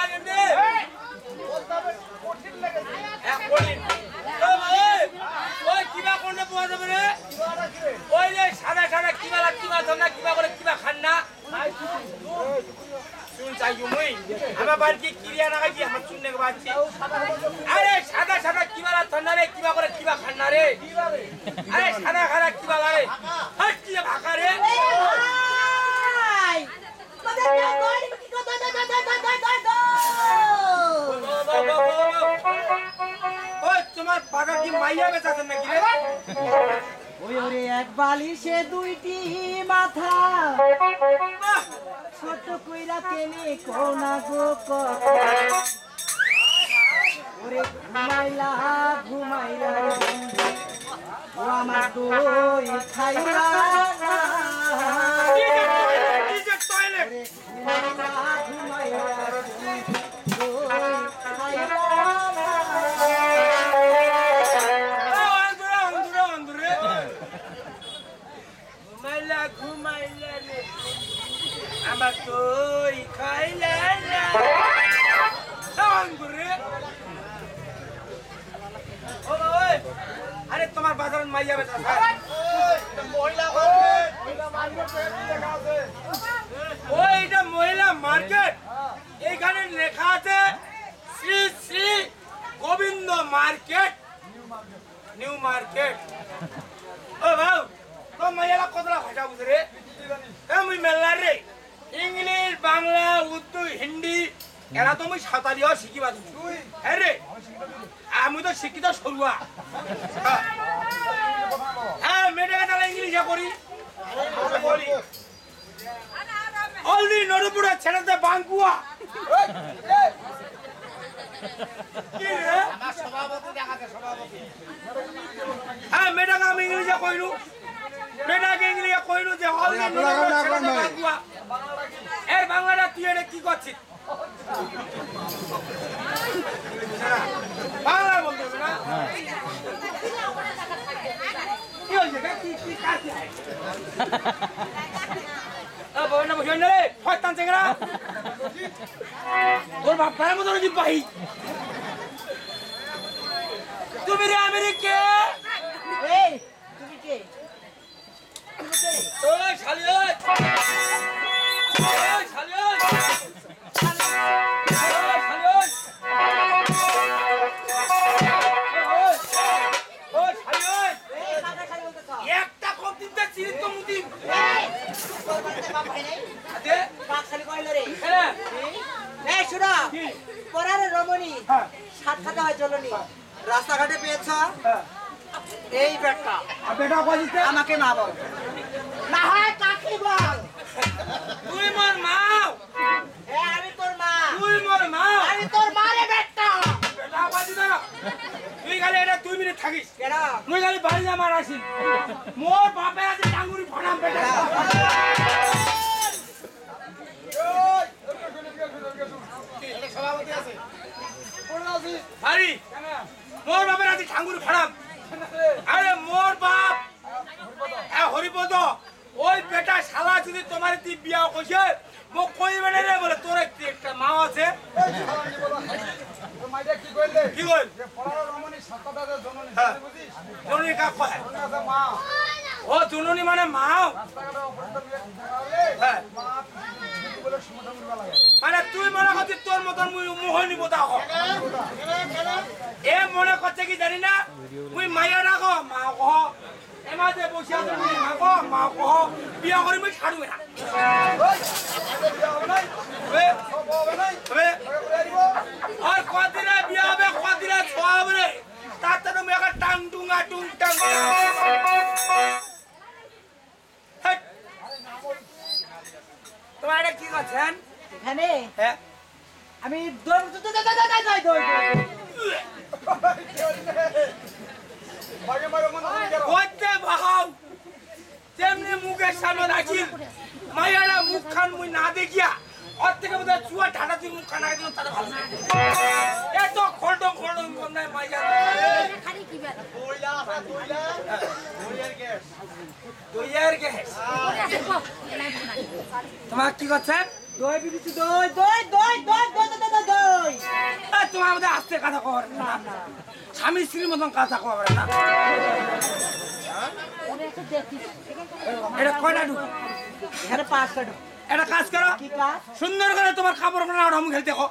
এমনি ওই কিবা করলে পাওয়া যাবে রে ওই যে সাদা সাদা কিবা ধরনা কিবা করে কিবা খান না শুন চাই মুই আমার বাড়ি কি কিরিয়া না খাইছি আমার শুননে বাচ্চি আরে সাদা সাদা কিবা ধরনা রে কিবা করে কিবা খান না রে আরে সাদা সাদা কিবা রে হাট কি ভাকা রে তোমার বাগা কি মাইয়া বেচাছেন নাকি রে ওই ওরে এক বালিশে দুইটি মাথা ছোট কইরা কেনে কোনা গো ওরে ঘুমাইলা ঘুমাইলা ও আমার দই খাইলা টয়লেট ঘুমাইলা ঘুমাইলা রে আমার তুই খাইলা না আরে তোমার বাজারে মাইয়া বেচা ওইটা মহিলা মার্কেট এইখানে লেখা আছে Shri Shri Gobinda market new market ও ভাও তো মাইয়ালা কতলা ভাষা বুঝে রে মুই মেলা রে ইংলিশ বাংলা উর্দু হিন্দি এরা তো মুই সাঁতারিও শিখিবা তুই হ্যাঁ রে আমি তো শিক্ষিত সরুয়া হ্যাঁ মেয়েটাকে তাহলে ইংলিশে করি অলরেডি নরপুরে ছেড়েতে বাঙ্কুয়া হ্যাঁ মেয়েটাকে আমি ইংলিশে কইলু মেয়েটাকে ইংলিশে কইলু যে অলরেডি নরপুরে ছেড়েতে বাঙ্কুয়া এর বাংলাটা তুই এটা কি করছিস বাংলা বলতে হবে না কি হয়েছে কি কাজ বউটা বসে রে শয়তান চেংরা ওর বাপের মতো রোজি পাই তুমি রে আমেরিকা এই তুমি কে ওই শালি ওই শালি ওই একটা কম দিতে চিনি তো মুদি রাস্তাঘাটে পেয়েছ এই ব্যাগটা আমাকে মা বল না হয় কাকি বল তুই মোর মা আমি তোর মা তুই মোর মা আমি তোর মা রে বেটা বেটা বাজি না তুই খালি এটা 2 মিনিট থাকিস কেন মুই খালি বাড়ি যা মার আসি মোর বাপে আছে টাঙ্গুরি ফড়াম বেটা সভাপতি আছে আরে মোর বাপের আছে টাঙ্গুরি ফড়াম আরে মোর বাপ হরিপদ ওই বেটা শালা যদি তোমার তুই বিয়া কইছে মোক কইবে না রে বলে তোর একটা মা আছে কি কইল জননী কাক কয় ও জননী মানে মা মানে তুই মনে করছিস তোর মতন মুই মোহনী বোতা এ মনে করছে কি জানি না মুই মাইয়া রাখো মা কহ এমাতে বসে আছে মুই মা কহ মা কহ বিয়া করে মুই ছাড়বে না আর কদিনে বিয়া হবে কদিনে ছোয়া হবে রে তার তো মুই একটা টাং টুঙ্গা টুং টাং তোমার এটা কি করছেন এখানে হ্যাঁ আমি করতে ভাও তেমনি মুখের সামনে রাখিল মাইয়ারা মুখ খান মুই না দেখিয়া ওর থেকে বোধহয় চুয়া ঠাটা তুই মুখ খানা দিল তারা ভালো এত খোল্ডং খোল্ডং নাই মাইয়া দইয়ার গ্যাস তোমার কি করছেন দই বিবিছি দই দই দই দই দই দই দই দই বুঝতে কথা কবার না স্বামী স্ত্রীর মতন কথা কবার না এটা কয়টা ঢুক এখানে 5টা ঢুক একটা কাজ করো কি কাজ সুন্দর করে তোমার কাপড় না ওটা আমি খেলতে দেখো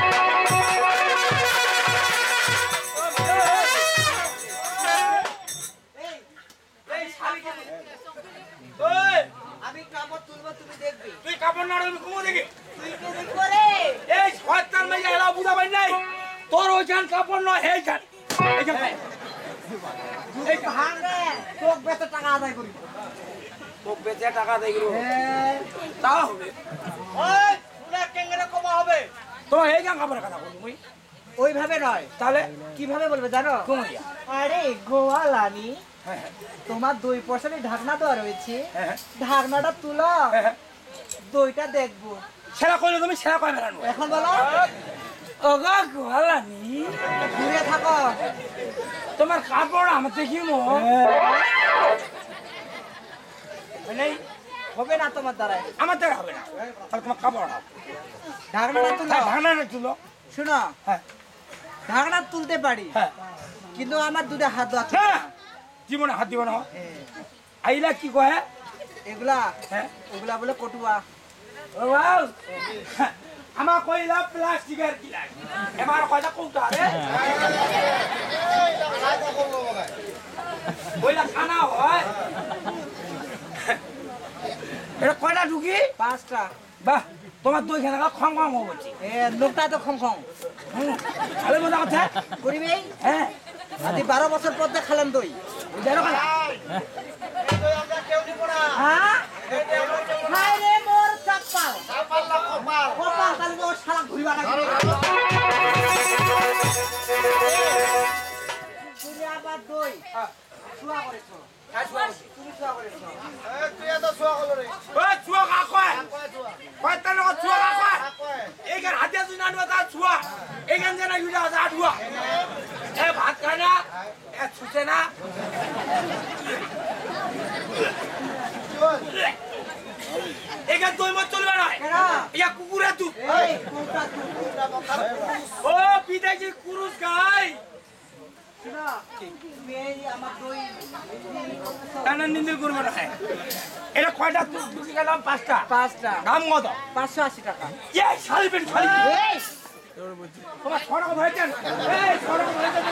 আমি কাপড় তুলবো তুমি দেখবে তুই কাপড় না আমি ঘুমো দেখি তুই কি করে এই শয়তান মেয়ে এলা বুঝা পাই নাই তোর ওইখান কাপড় নয় এইখান এইখান এই ভাঙে তোক বেতে টাকা আদায় করি তো বেচে টাকা দেই গেল হ্যাঁ তা হবে ওই পুরা কেঙ্গেরে কমা হবে তো এইখান কাপড়ের কথা বলি মুই ওইভাবে নয় তাহলে কিভাবে বলবে জানো ঘুমাইয়া আরে গোয়ালানি হ্যাঁ তোমার 2% ঢাকনা দেওয়া রয়েছে হ্যাঁ ঢাকনাটা তুলো হ্যাঁ দইটা দেখবো সেরা কইলে তুমি সেরা কই বেরানো এখন বলো ওগা গোয়ালানি ঘুরে থাকো তোমার কাপড় আমার দেখিমো নেই হবে না তোমার দ্বারাই আমার দ্বারা হবে না তাহলে তোমার কাপড় হবে ঢাকনাটা তুলো ঢাকনাটা তুলো শুনো হ্যাঁ ঢাকনা তুলতে পারি হ্যাঁ কিন্তু আমার দুটো হাত আছে হ্যাঁ জীবনে হাত দিব না আইলা কি কয় এগুলা হ্যাঁ ওগুলা বলে কটুয়া ও বাউ আমার কইলা প্লাস্টিকের গিলাস এবার কয়টা কৌটা রে কইলা খানা হয় এটা কয়টা ঢুকি 5টা বাহ তোমার দই খানা খং খং হচ্ছে এ লোকটা তো খং খং ভালো মজা কথা করিবি হ্যাঁ আদি 12 বছর পর দেখালাম দই জানো কথা হ্যাঁ হায় রে মোর চাপাল কপাল তাহলে তো শালা ঘুরিবা লাগবে তুমি আবার দই শুয়া করেছো তুমি শুয়া করেছো ও চুয়া কা কয় কয়টা লোক চুয়া কা কয় এইখান হাতে তুই না তা চুয়া এইখান জানা ইউটা আছে আটুয়া এ ভাত খায় না এ ছুটে না এইখান দই মত চলবে না কেন ইয়া কুকুরের দুধ এই কোনটা ও বিদেশি কুরুস গাই শুনো তুমি এই আমার দই টানা নিন্দে করবে না এটা কয়টা তুই গেলাম 5টা 5টা দাম কত 580 টাকা এ শালি পেন শালি এই তোমার ছড়া ধরেছেন এই ছড়া ধরেছেন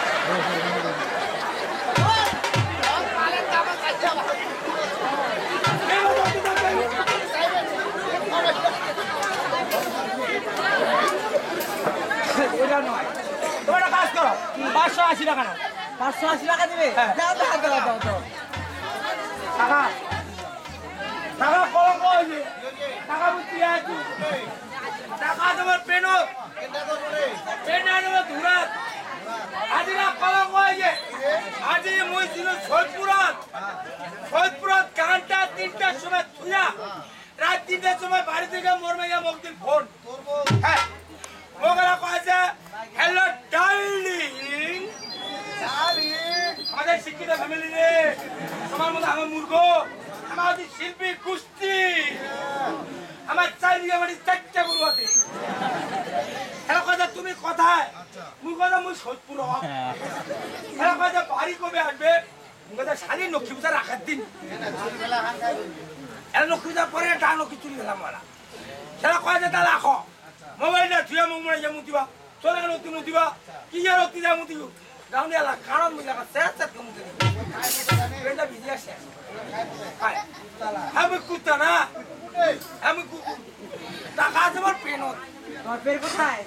ওটা নয় তোমরা কাজ করো 580 টাকা নাও 580 টাকা দিবে হ্যাঁ। দাও দাও দাও দাও দাও টাকা টাকা কম কইছে টাকা বুঝি আছে টাকা তোমার পেনো পেনা তোমার ধুরা আজি না কলম কইছে আজি মই ছিল সৈয়দপুরত ঘন্টা 3টার সময় থুয়া রাত 3টার সময় বাড়ি থেকে মোর মাইয়া মকদিন ফোন হ্যাঁ মোগলা কইছে হ্যালো ডার্লিং আমাদের শিক্ষিত ফ্যামিলি রে আমার মতো আমার মূর্খ আমার শিল্পী কুস্তি আমার চারিদিকে আমার 4টা গরু আছে এরা কথা তুমি কোথায় মুই কথা মুই সোদপুর এরা কথা বাড়ি কবে আসবে মুই কথা শাড়ি লক্ষ্মী পূজা রাখার দিন এরা লক্ষ্মী পূজার পরে ডান লক্ষ্মী চুরি গেলাম বলা সেটা কয় যে তা রাখো মোবাইলটা থুয়া মুখ মনে যা মুতিবা চলে গেলে অতি মুতিবা কি আর অতি যা মুতিব গাউনি এলা কারণ মুই লাগা স্যার স্যার মুতি এটা ভিজে আসে আমি কুত্তা না আমি কুকুর টাকা আছে আমার পেনত তোমার পের কোথায়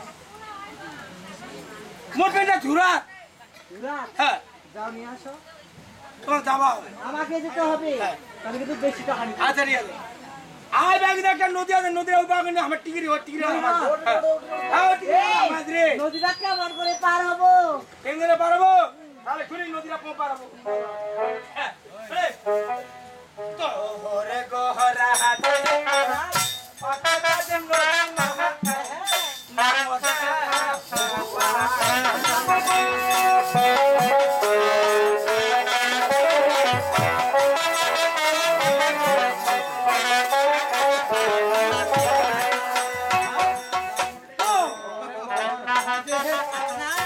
মোর পেনটা ঝুরা রাত হ্যাঁ যাও নিয়ে আসো তোমার যাওয়া হবে আমাকে যেতে হবে তাহলে কিন্তু বেশি টাকা নিতে আচ্ছা ঠিক আছে আয় ব্যাগে একটা নদী আছে নদীর ওই বাগানে আমার টিকিরি ওর টিকিরি আমার হ্যাঁ টিকিরি আমার রে নদীটা কেমন করে পার হবো কেঙ্গরে পারবো তাহলে খুলি নদীটা পো পারবো হ্যাঁ তোরে গহরা হাতে পাতা দেন না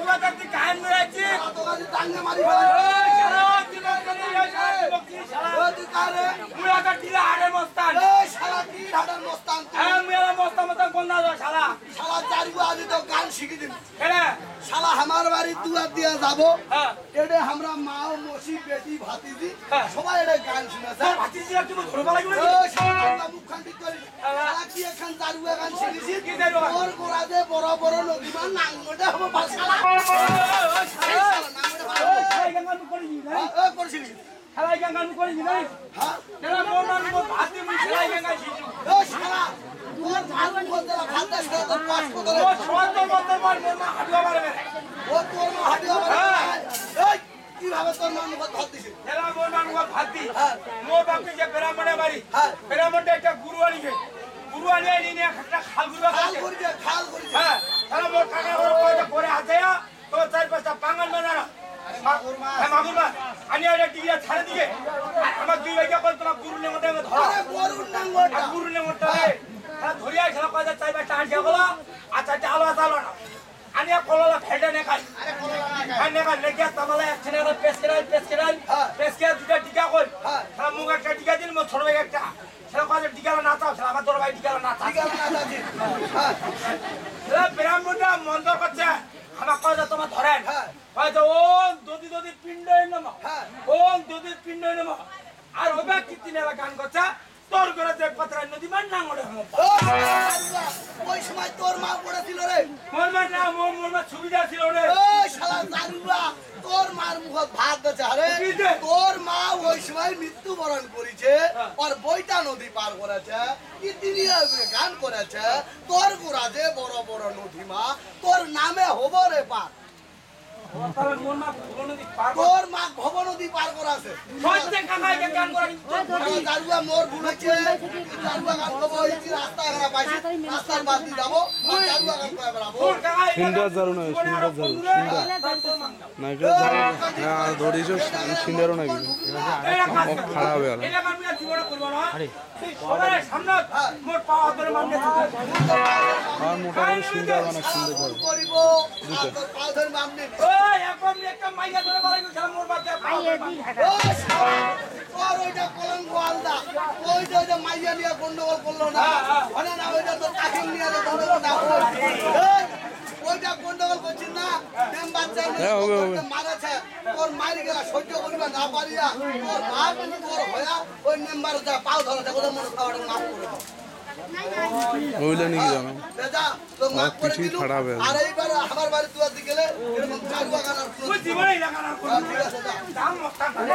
কথা তুই কান মেরেছি তোকে টাঙ্গে মারি ফেলে ওই শালা তুই বকরি শালা ও তুই কারে মুই আটা টিলা আড়ে মস্তান এই শালা কি ঢাডার মস্তান তুই হ্যাঁ মেলা মস্তান মস্তান কোন না শালা শালা জারু আদি তো গান শিখি দিন কেনে শালা আমার বাড়ি দুয়ার দিয়া যাব হ্যাঁ এডে আমরা মা ও মসি বেটি ভাতিজি হ্যাঁ। সবাই এডে গান শুনেছে তোর ভাতিজিরা তুমি ধরবা লাগবে ও শালা মুখ খান্তি করি শালা কি এখন জারু গান শিখেছি কি জারু গান? ওর গোড়া যে বড় বড় নদীমান নাঙ্গটা হবে শালা ওই শালা নাঙ্গটা ওই শালা গাঙ্গান করি না ও করছিস শালা গাঙ্গান করি না হ্যাঁ কেলা মোর নাম ভাতি মুই শালা গাঙ্গা শিখু ও শালা তোর ভাত বলতে ভাতটা খেয়ে তো পাস করে ও সন্তো মত মোর মা হাড়িয়া মারবে ও তোর মা হাঁটিয়ে হ্যাঁ। এই কিভাবে তোর মা মুখ ধর দিছিস কেলা মোর নাম ভাতি হ্যাঁ। মোর বাপকে যে বেরামনে বাড়ি হ্যাঁ। বেরামনে একটা গুরু আনিকে গুরু আনিয়ে নিয়ে একটা খাল গুরবা খাল খাচ্ছে করি দে খাল করি দে হ্যাঁ তাহলে মোর কাকা ওর কয়টা করে হাতে তো চার পাঁচটা পাঙ্গাল বানানো হ্যাঁ মাগুর মাছ আনি এটা টিকিয়া ছাড়ে দিকে আমার দুই ভাইকে কল তোমার গুরু নে মধ্যে ধরো আরে গরুর নাঙ্গটা গুরু নে মধ্যে ধরিয়া খেলা কয়টা চার পাঁচটা আনছে গলা আর চারটা আলো আলো না আনিয়া কললা ফেটে নে খাই হ্যাঁ নে খাই লেগে তামালে একখানে পেস করে দুটা টিকা কর হ্যাঁ। খেলা মুখ একটা টিকা দিন মোর ছোট ভাই একটা খেলা কয়টা টিকালা না চাও খেলা আমার তোর ভাই টিকালা না ঠিক চাও আছে না দাদি হ্যাঁ খেলা ব্রাহ্মণটা মন্দর করছে আমার কয়টা তোমার ধরেন হ্যাঁ। হয়তো ও দদি পিণ্ড নম হ্যাঁ। ও দদি পিণ্ড নম আর ওবা কীর্তি নেলা গান করছে তোর করে যে পাত্রা নদী মান না মরে হম ও শালা, ওই সময় তোর মা পড়েছিল রে মোর মা না মোর মা সুবিধা ছিল রে ওই শালা জারুয়া তোর মার মুখত ভাত দেছে আরে কি দে? তোর মা ওই সময় মৃত্যুবরণ করেছে আর বইটা নদী পার করেছে তিনি গান করেছে তোর গোড়া যে বড় বড় নদী মা তোর নামে হব রে পার তাহলে মোর মা ভুবন নদী পার কর তোর মা ভব নদী পার করাছে সত্যি কাকাই গান করে জারুয়া মোর ভুলেছে জারুয়া গান করবো এই যে রাস্তা এখানে পাইছি রাস্তার বাদ দিয়ে যাবো আর জারুয়া গান করে বেড়াবো তোর কাকাই সুন্দর জারু নয়, সুন্দর জারু, না এটা জারু ধরিস সিন্দারও নাকি খারাপ হয়ে গেল এটা আমি জীবনে করব না সবার সামনে মোর পাওয়া ধরে মানবে আর মোটা করে সিন্দার বানা সুন্দর জারু করিব আর তোর পা ধরে মামনি ওই এখন একটা মাইয়া ধরে বলাই খেলা মোর বাচ্চা ও শালা, তোর ওইটা কলঙ্ক আলদা ওইটা ওই যে মাইয়া নিয়ে গন্ডগোল করলো না ওটা না ওইটা তোর কাকিম নিয়ে যে গন্ডগোল না এই, ওইটা গন্ডগোল করছিস না মেম বাচ্চা হ্যাঁ, হবে, হবে। মারেছে তোর মারি গেলা সহ্য করিবা না পারিয়া তোর বাপ তোর হয়া ওই মেম্বার যা পাও ধরেছে ওদের মনে খাওয়াটা মাফ করে দাও ওইলে নিয়ে যাবে বেজা তো মাফ করে কিছুই দিলু খারাপ হয়ে গেল। আর এইবার আমার বাড়ি দুয়ার দিকে গেলে এরকম চারুয়া গান আর ওই জীবনে লাগা না করব ঠিক আছে যা দাম মস্তা করে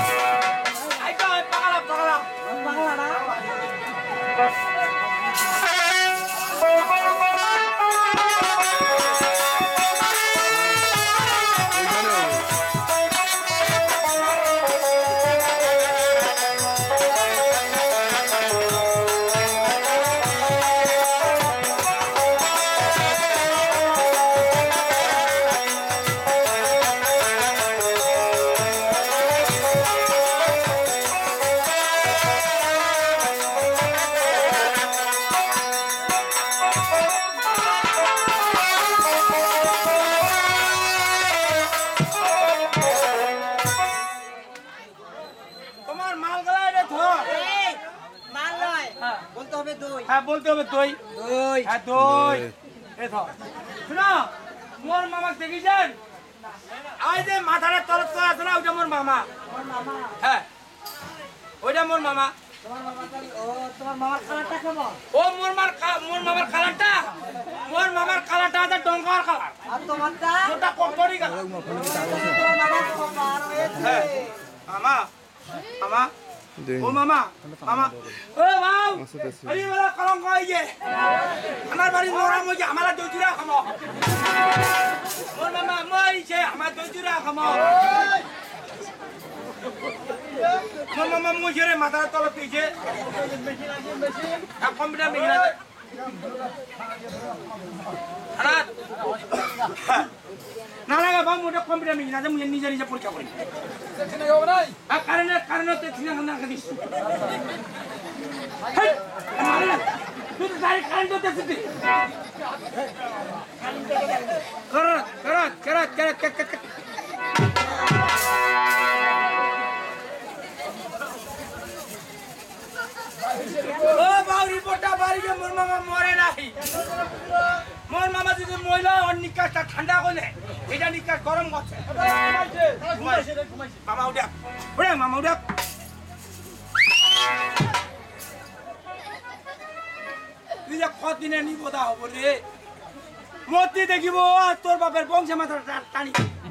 আইটা পাগলা ওইখানে হবে। তোমার মাল গলা এটা ধর এই, মাল নয়, বলতে হবে দই। হ্যাঁ বলতে হবে দই দই। হ্যাঁ দই এ ধর শুনো মোর মামা দেখিছেন আই যে মাথাটা তরফ তো আছে না ওইটা মোর মামা হ্যাঁ ওইটা মোর মামা ও, তোমার মামার কালারটা কেমন? ও মোর মামার কালারটা আছে ডঙ্কার কালার আর তোমারটা? ওটা কোম্পানি কালার তোমার মামার কপাল রয়েছে। হ্যাঁ মামা মামা দেখ। ও মামা মামা ও বাউ আচ্ছা, আচ্ছা। আরে বলা কলঙ্ক হইছে আমার বাড়ি মোরা মইছে আমালা দইজুরা খামো মোর মামা মইছে আমার দইজুরা খামো মোর মামা মইছে রে মাথার তলে পিছে আর কম্পিউটার মেশিন আছে হারাত না লাগা বাবু মোটা কম্পিউটার মেশিন আছে মুই নিজে নিজে পরীক্ষা করি আর কারণে কারণে তে ঠিক না না দিস হেই মারে না তুই তো গাড়ি কারেন্ট করতেছিস করত করত করত করত করত ও বাউ রিপোর্টটা বাড়িতে মোর মামা মরে নাই মোর মামা যদি মহিলা ওর নিকাশটা ঠান্ডা করলে এটা নিকাশ গরম করছে মামা উঠা উঠে মামা উঠা তুই যে কদিনে নিব দা হব রে মতি দেখিব তোর বাপের বংশে মাথা টানি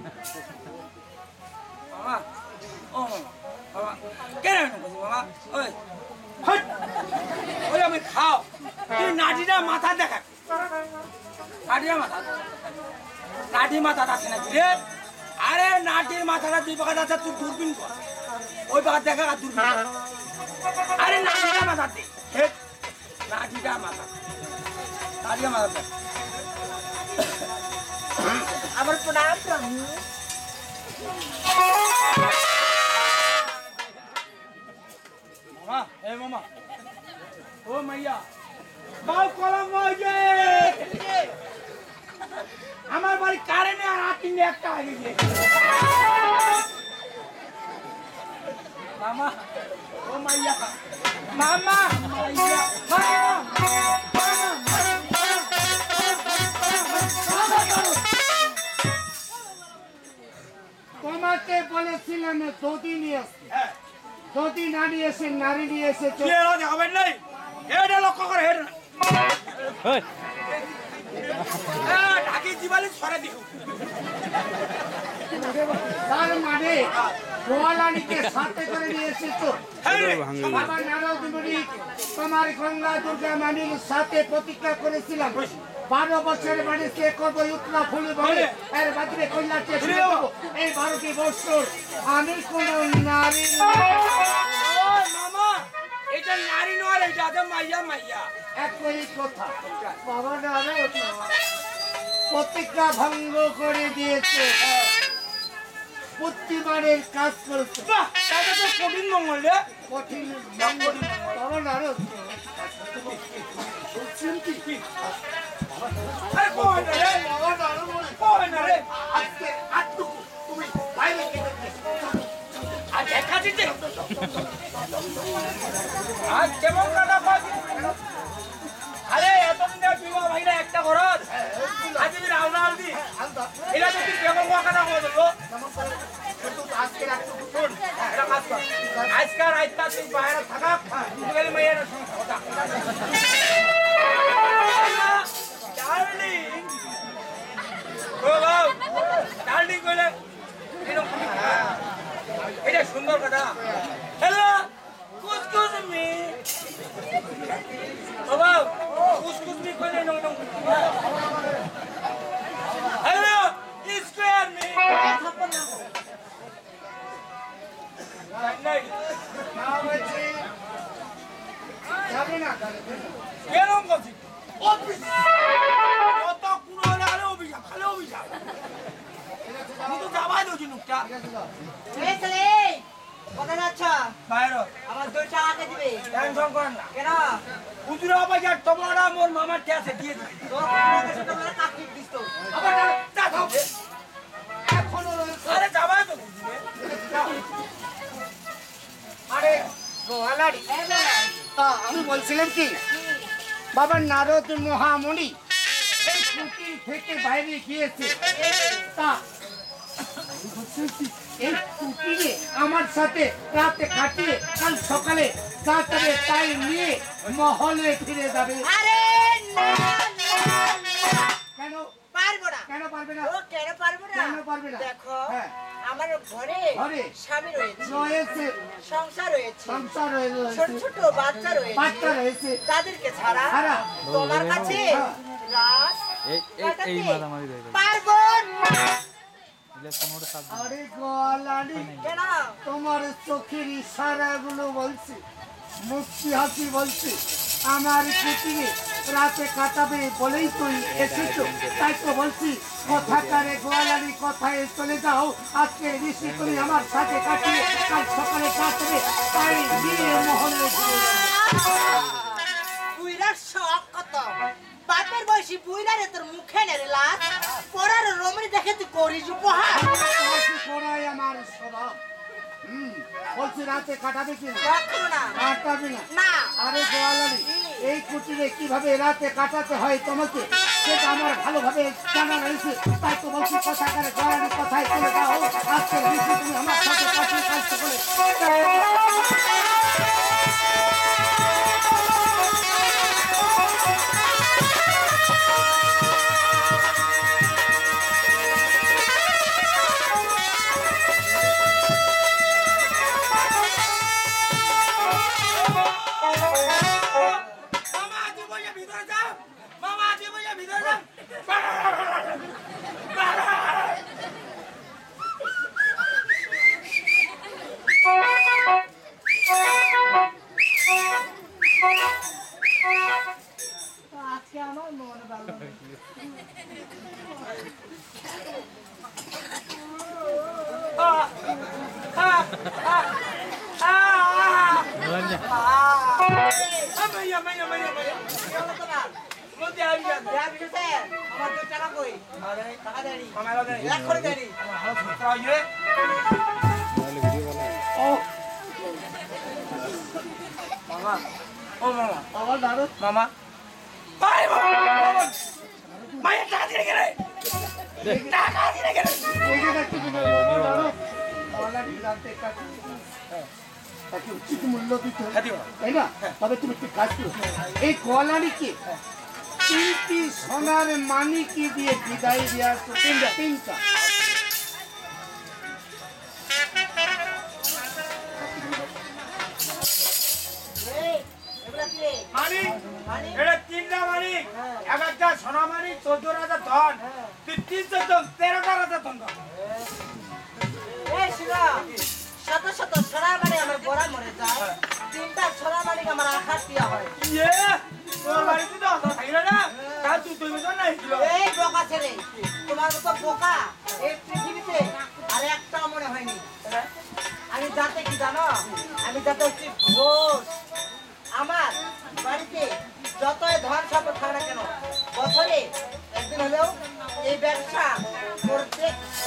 মামা ও মামা কেন মামা ওই হট ওই আমি খাও তুই নাটিটা মাথা দেখা নাটিটা মাথা নাটি মাথা আছে নাকি রে আরে নাটির মাথাটা দুই পাকা আছে তুই দূরবীন কর ওই পাকা দেখা আর দূরবীন আরে নাটিটা মাথা দে নাটিটা মাথা নাটিটা মাথা দে আমার প্রণাম প্রভু মামা এ মামা ও মাইয়া বাউ কলম মজে আমার বাড়ি কারেন্টে আর আটিনে একটা আগে গিয়ে মামা ও মাইয়া মামা মাইয়া তোমাকে বলেছিলাম যদি নিয়ে আসতে যদি না নিয়ে এসে নারী নিয়ে এসেছো দেখাবেন নাই এটা লক্ষ্য করে হেড ঢাকি দিবালি ছড়ে দিও তার মানে গোয়ালানিকে সাথে করে নিয়ে এসেছো বাবা নারদমণি তোমার গঙ্গা দুর্গা মানির সাথে প্রতিজ্ঞা করেছিলাম 12 বছরের বাড়িতে করবো উতলা ফুল বলে এর বাদে কন্যাকে ফিরে দেবো এই 12টি বছর আমি কোন নারী মামা এটা নারী নয় এটা তো মাইয়া মাইয়া একই কথা বাবা নারদ প্রতিজ্ঞা ভঙ্গ করে দিয়েছে প্রতিবারের কাজ করেছে তাকে তো কঠিন মঙ্গল রে কঠিন মঙ্গল বাবা নারদ আরে কই না রে বাবা নারদ কই না রে আজকে আটটুকু তুমি বাইরে গিয়ে আজ দেখা দিতে আজ কেমন কাটা পাবি আরে এতদিন বিবাহ ভাইরা একটা ঘরত আজ আমি রাউনা আলদি এটা তো তুই কেমন কাটা হয়ে গেল আজকে আটটুকু শুন এটা কাজ কর আজকাল রাইতা তুই বাইরে থাকা গেলে মেয়ের কথা ডার্লিং ও বাউ ডার্লিং কইলে এরকম এটা সুন্দর কথা হ্যালো কুসকুস মি ও বাউ কুসকুস মি কইলে নং নং হ্যালো স্কয়ার মি নাই যাবে না কেরম করছি অফিস কত কুড়ো লাগালে অভিশাপ খালে অভিশাপ আমি তো যাবাই দোছি নুকটা এই ছেলে কোথায় যাচ্ছ বাইরে আমার 2 টাকা দিবে টেনশন করেন না কেন হুজুরা বাজার টমাটা মোর মামার ট্যাসে দিয়ে দিবে তোর কাছে তোমার কাকি দিস তো আবার তা থাকবে এখনো রয়েছে আরে যাবাই তো আরে গোয়ালারি এই বেলা তা আমি বলছিলাম কি বাবা নারদ মহামণি এই কুটির থেকে বাইরে গিয়েছে তা আমি বলছিলাম কি, এই কুটিরে আমার সাথে রাতে কাটিয়ে কাল সকালে যাত্রে তাই নিয়ে মহলে ফিরে যাবে আরে না কেন পারবো না কেন পারবে না ও কেন পারবো না কেন পারবে না? দেখো হ্যাঁ। আমার ঘরে ঘরে স্বামী রয়েছে রয়েছে সংসার রয়েছে সংসার ছোট রয়েছে ছোট বাচ্চা রয়েছে বাচ্চা রয়েছে তাদেরকে ছাড়া ছাড়া তোমার কাছে হ্যাঁ। রাত কাটাতে পারবো না আরে গোয়ালানি কেন তোমার চোখের ইশারাগুলো বলছে মুক্তি হাসি বলছে আমার কুটিরে রাতে কাটাবে বলেই তুই এসেছো তাই তো বলছি কথাকারে গোয়ালানি কথায় চলে যাও আজকে ঋষি তুমি আমার সাথে কাটিয়ে কাল সকালে কাটবে তাই নিয়ে মহলে ঘুরে যাও। তুই ছেলের শখ কত বাপের বয়সী বুইরারে তোর মুখে নেড়ে লাগ পড়ার রমণী দেখে তুই করিস উপহার বলছি পড়াই আমার স্বভাব বলছি রাতে কাটাবে কি না কখনো না কাটাবে না না আরে গোয়ালারি এই কুটিরে কিভাবে রাতে কাটাতে হয় তোমাকে সেটা আমার ভালোভাবে জানা রয়েছে তাই তো বলছি কথা করে গোয়ালারি কথায় চলে যাও আজকে বেশি তুমি আমার সাথে কাছে কাজ করে মামা তুই বলে ভিতরে যা মামা তুই বলে ভিতরে যা আজকে আমার মন ভালো নেই। মাইয়া মাইয়া মাইয়া মাইয়া কি হলো তোমার? মধ্যে আবি যা দেয়া বিশেষে, আমার তো টাকা কই? টাকা দেয়নি। মামারা দে এক করে দেয়নি। তাইয়ে ও মামা ও মামা আমার দাঁড়ো মামা বাই মামা মাইয়া টাকা দিয়ে গেলে টাকা দিয়ে গেলে এই জায়গায় কি দিবে দাঁড়ো গোয়ালারি রাতে কাটে তাকে উচিত মূল্য দিতে হবে হাদিও তাই না তবে তুমি একটি কাজ করো এই গোয়ালারিকে 3টি সোনার মানিকি দিয়ে বিদায় দিয়ে আসো তিনটা এই, এগুলা কি রে? মানিক মানিক? এটা তিনটা মানিক এক একটা সোনা মানিক 14,000 ধন তুই 13,000 ধন এই শিলা, শত শত সোনার বাড়ি আমার গোড়া মরে যায়। 3টা সোনার বাড়ি আমার আঘাত দেওয়া হয়। ইয়ে তোর বাড়িতে তো অত থাকলে না তা তুই তুই বেতন নাই ছিল এই বোকা ছেলে, তোমার মতো বোকা এই পৃথিবীতে আর একটাও মনে হয়নি। আমি যাতে কি জানো, আমি যাতে হচ্ছি ঘোষ। আমার বাড়িতে যতই ধন সম্পদ থাকে না কেন, বছরে একদিন হলেও এই ব্যবসা করতে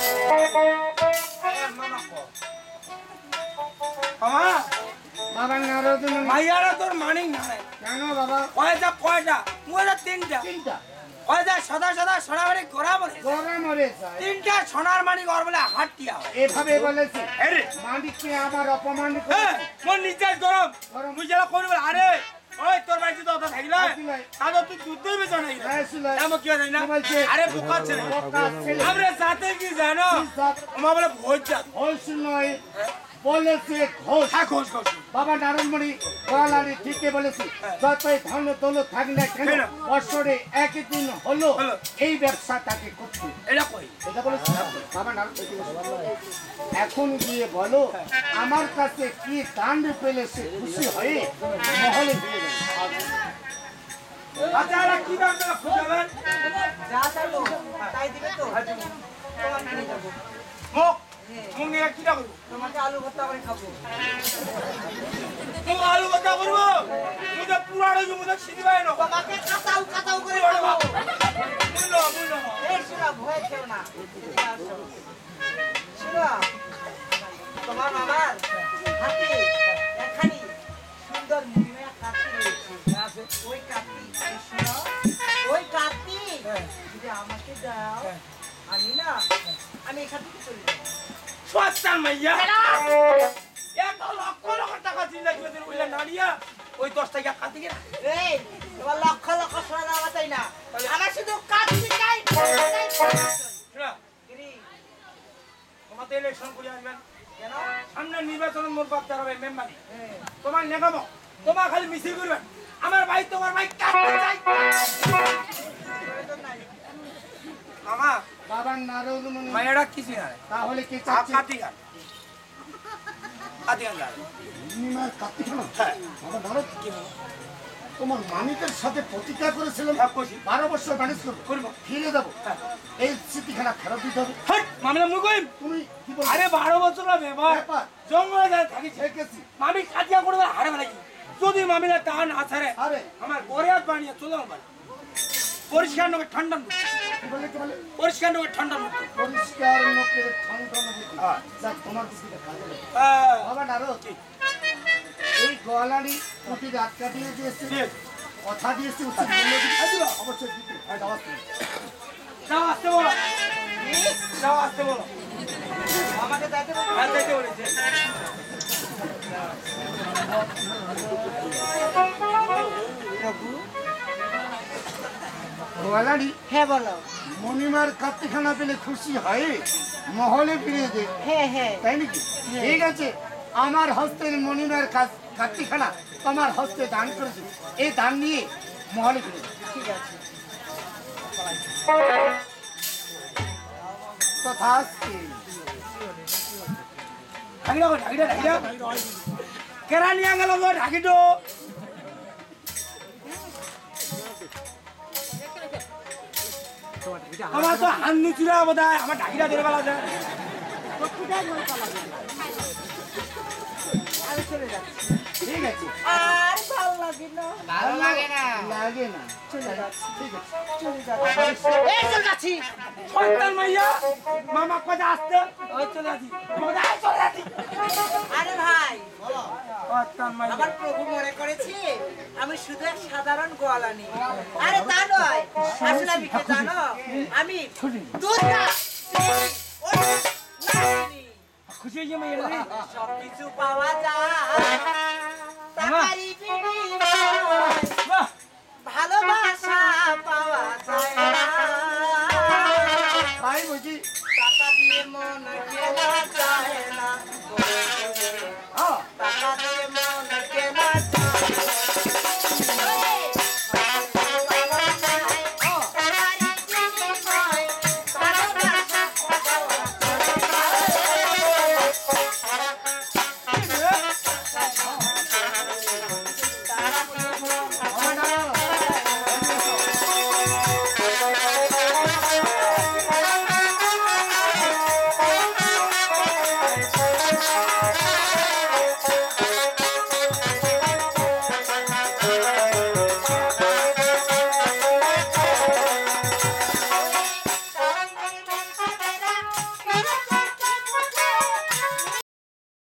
মামা বাবা নারদ মাইয়ারা তোর মানিক না কেন বাবা কয়টা মুয়েরা তিনটা তিনটা কয়টা সদা সদা সোনা মানিক গোড়া বলে গোড়া মরে যায় তিনটা সোনার মানিক ওর বলে হাটিয়া হয় এভাবে বলেছে আরে মালিককে আমার অপমান হ্যাঁ করেছে মোর নিজাজ গরম গরম। মুই যেটা করব আরে ওই তোর বাড়িতে তো অত থাকলে থাকিলে। তাহলে তুই দুধ দই বেচা নাই হ্যাঁ, ছিল। এমন কি হয় না কি বলছে? আরে বোকা ছেলে বোকা ছেলে। আমরা জাতে কি জানো কি জাত? আমার বলে ভোজ জাত ঘোষ নয় বলেছে ঘোষ হ্যাঁ ঘোষ ঘোষ বাবা নারায়ণমণি গোয়ালারি ঠিকই বলেছে যতই ধন দৌলত থাক না কেন কেন? বছরে একই দিন হলো হলো। এই ব্যবসা তাকে করতে এটা কই এটা বলেছে বাবা নারায়ণ এখন গিয়ে বলো আমার কাছে কি দান পেলে সে খুশি হয়ে মহলে দিয়ে গেল আচ্ছা আর কি দাম দেবে খুঁজাবেন যা চাইবো তাই দিবে তো। তোমাকে নিয়ে যাবো। মুখ মুখ নিয়ে কি করবো তোমাকে আলু ভর্তা করে খাবো। মুখ আলু কথা করবো মুঝে পুরানো মুঝে সিদ্ধি পাই না তোমাকে কাতাও কাতাও করে খাবো। বুঝলো বুঝলো এই শিলা, ভয় খেও না। এদিকে আসো। শিলা, তোমার মামার হাতে একখানি সুন্দর মুড়িমেয়া কাঠি রয়েছে। ওই কাঠি, এই শোনো, ওই কাঠি যদি আমাকে দাও, আমি এখান থেকে চলে যাবো। সস্তার মাইয়া এত লক্ষ লক্ষ টাকা চিন্তা করে বললেন নাড়িয়া ওই 10 টাকা কাটি গেল এই, তোমার লক্ষ লক্ষ সোনা দেওয়া চাই না, আমার শুধু কাঠি চাই। শোনা গিরি, তোমাতে ইলেকশন করে আসবেন কেন? সামনে নির্বাচন মোর বাপ দাঁড়াবে মেম্বারি হ্যাঁ। তোমার নেগাবো তোমার খালি মিছিল করবেন আমার ভাই তোমার ভাই কাটতে চাই প্রয়োজন নাই। মামা বাবার নারদমণি মায়েরা কিছু না তাহলে কি চাচ্ছে কাটি গান কাটি গান গান পূর্ণিমার কার্তিক হ্যাঁ বাবা নারদ তোমার মানিকের সাথে প্রতিজ্ঞা করেছিলাম হ্যাঁ, করছি। 12 বছর ম্যানেজ করবো করবো। ফিরে যাবো হ্যাঁ। এই স্মৃতিখানা ফেরত দিতে হবে হট মামলা মুই কইম তুমি কি বলছো আরে 12 বছর ব্যাপার ব্যাপার। জঙ্গলে যায় থাকি ঠেকেছি মামি কাটিয়া করে হারে বেলা কি যদি মামিলা তা না ছাড়ে আরে আমার ঘরে হাত বানিয়ে চলো আমার পরিষ্কার নয় ঠান্ডা মুক্ত কি বলে কি বলে পরিষ্কার নয় ঠান্ডা মুক্ত পরিষ্কার মুখের ঠান্ডা মুখে যাক তোমার বুদ্ধিটা কাজে লাগে বাবা নারদ এই গোয়ালারি প্রতি রাত কাটিয়ে দিয়েছে কথা দিয়েছে উচিত মূল্য দিতে অবশ্যই দিতে যাও আসতে বলো যাও আসতে বলো আমাকে যাইতে বলবো হ্যাঁ যাইতে বলেছে গোয়ালারি হ্যাঁ বলো মণিমার কাত্তিখানা পেলে খুশি হয় মহলে ফিরিয়ে দে হ্যাঁ হ্যাঁ তাই নাকি ঠিক আছে আমার হস্তের মণিমার কাত্তিখানা তোমার হস্তে দান করেছে এই দান নিয়ে মহলে ফিরে দে ঠিক আছে তথাস্তি ঢাকিটা কেরা নিয়ে গেল গো ঢাকিটো আমার তো হান্নু চূড়া বোধ হয় আমার ঢাকিটা ধরে বেলা যায় আমি চলে যাচ্ছি ঠিক আছে আর ভালো লাগে না লাগে না চলে যাচ্ছি ঠিক আছে চলে যাচ্ছি এই চলে যাচ্ছি সন্তান মাইয়া মামা কোথায় আসতে ওই চলে আসি কোথায় চলে আসি আরে ভাই সন্তান মাইয়া আমার প্রভু মনে করেছি আমি শুধু এক সাধারণ গোয়ালানি আরে তা নয় আসলে আমি কে জানো আমি দুর্গা খুশি হয়ে মাইয়া রে সবকিছু পাওয়া যায় তাহারি বিনিময়ে বাহ ভালোবাসা পাওয়া যায় না তাই বুঝি টাকা দিয়ে মন কেনা যায় না